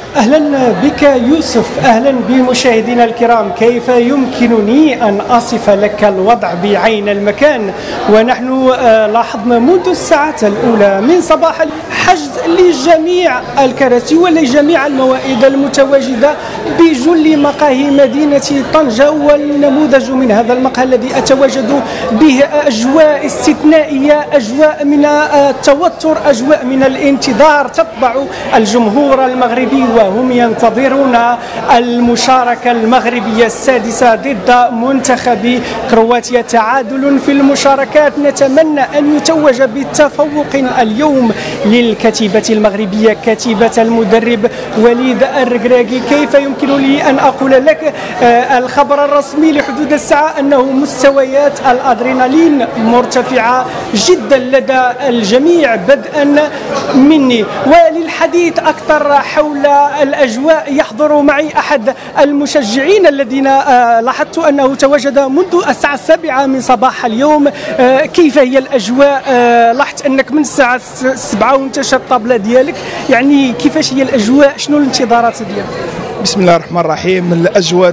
أهلا بك يوسف، أهلا بمشاهدينا الكرام. كيف يمكنني أن أصف لك الوضع بعين المكان ونحن لاحظنا منذ الساعات الأولى من صباح حجز لجميع الكراسي ولجميع الموائد المتواجدة بجل مقاهي مدينة طنجة، والنموذج من هذا المقهى الذي أتواجد به أجواء استثنائية، أجواء من التوتر، أجواء من الانتظار تطبع الجمهور المغربي وهم ينتظرون المشاركة المغربية السادسة ضد منتخب كرواتيا. تعادل في المشاركات، نتمنى أن يتوج بالتفوق اليوم للكتيبة المغربية كتيبة المدرب وليد الركراكي. كيف يمكن لي أن أقول لك الخبر الرسمي لحدود الساعة أنه مستويات الأدرينالين مرتفعة جدا لدى الجميع بدءا مني. وللحديث أكثر حول الأجواء يحضر معي أحد المشجعين الذين لاحظت أنه تواجد منذ الساعة 7 من صباح اليوم. كيف هي الأجواء؟ لاحظت أنك من الساعة 7 وانت شاد الطابلة ديالك، يعني كيفاش هي الأجواء؟ شنو الانتظارات ديالك؟ بسم الله الرحمن الرحيم. الأجواء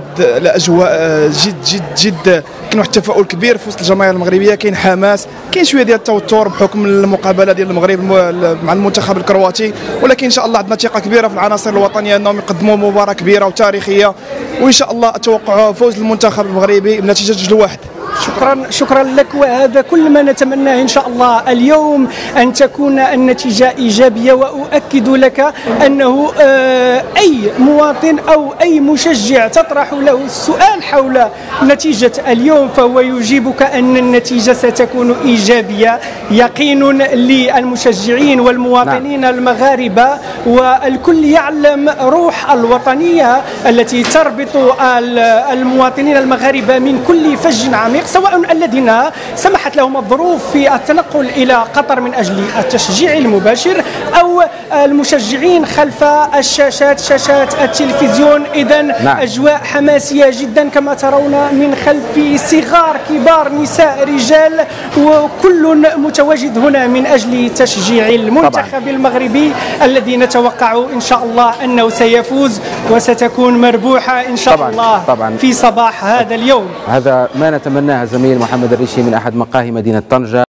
جد جد جد كاين واحد التفاؤل كبير في وسط الجماهير المغربيه، كاين حماس، كاين شويه ديال التوتر بحكم المقابله ديال المغرب مع المنتخب الكرواتي، ولكن ان شاء الله عندنا ثقه كبيره في العناصر الوطنيه انهم يقدموا مباراه كبيره وتاريخيه، وان شاء الله اتوقع فوز المنتخب المغربي بنتيجه 2-1. شكرا لك، وهذا كل ما نتمناه إن شاء الله اليوم أن تكون النتيجة إيجابية. وأؤكد لك أنه أي مواطن أو أي مشجع تطرح له السؤال حول نتيجة اليوم فهو يجيبك أن النتيجة ستكون إيجابية. يقين للمشجعين والمواطنين المغاربة، والكل يعلم روح الوطنية التي تربط المواطنين المغاربة من كل فج عميق، سواء الذين سمحت لهم الظروف في التنقل إلى قطر من أجل التشجيع المباشر أو المشجعين خلف الشاشات، شاشات التلفزيون. إذن أجواء حماسية جدا كما ترون من خلفي، صغار كبار نساء رجال، وكل متواجد هنا من أجل تشجيع المنتخب المغربي الذي نتوقع إن شاء الله أنه سيفوز وستكون مربوحة إن شاء الله في صباح هذا اليوم. هذا ما نتمناه زميل محمد الريشي من أحد مقاهي مدينة طنجة.